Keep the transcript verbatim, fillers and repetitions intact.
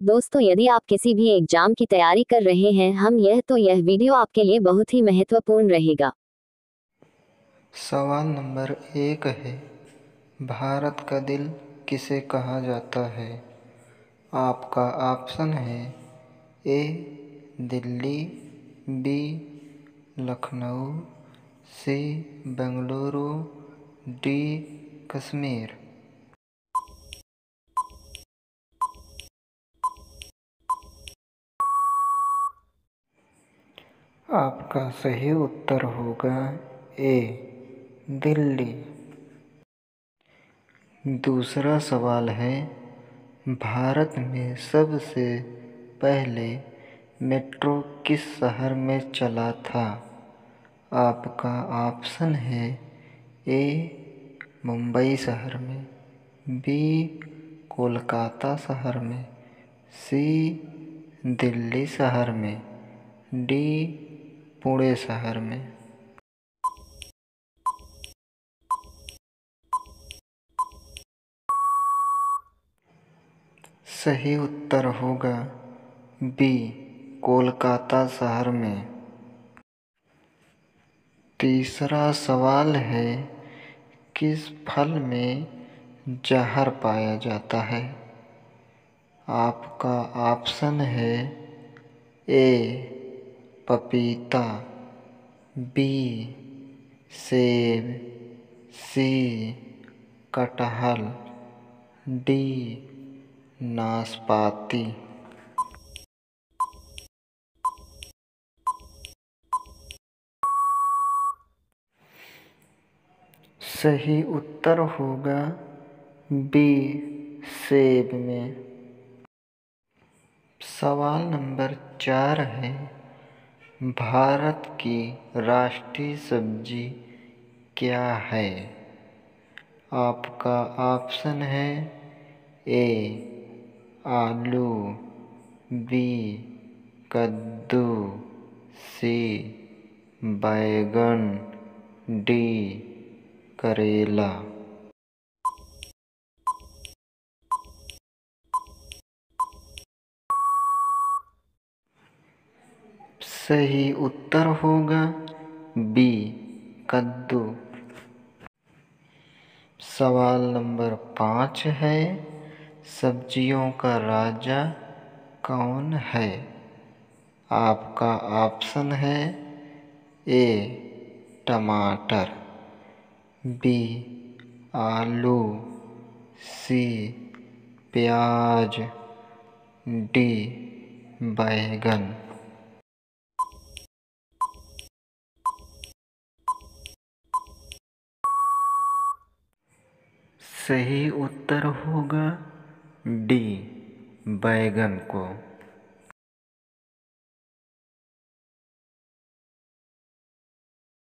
दोस्तों, यदि आप किसी भी एग्जाम की तैयारी कर रहे हैं हम यह तो यह वीडियो आपके लिए बहुत ही महत्वपूर्ण रहेगा। सवाल नंबर एक है, भारत का दिल किसे कहा जाता है? आपका ऑप्शन है A Delhi, B Lucknow, C Bengaluru, D Kashmir. आपका सही उत्तर होगा ए दिल्ली। दूसरा सवाल है, भारत में सबसे पहले मेट्रो किस शहर में चला था? आपका ऑप्शन है ए मुंबई शहर में, बी कोलकाता शहर में, सी दिल्ली शहर में, डी पुणे शहर में। सही उत्तर होगा बी कोलकाता शहर में। तीसरा सवाल है, किस फल में जहर पाया जाता है? आपका ऑप्शन है ए पपीता, बी सेब, सी कटहल, डी नाशपाती। सही उत्तर होगा बी सेब में। सवाल नंबर चार है, भारत की राष्ट्रीय सब्जी क्या है? आपका ऑप्शन है ए आलू, बी कद्दू, सी बैगन, डी करेला। सही उत्तर होगा बी कद्दू। सवाल नंबर पाँच है, सब्जियों का राजा कौन है? आपका ऑप्शन है ए टमाटर, बी आलू, सी प्याज, डी बैगन। सही उत्तर होगा डी बैगन को।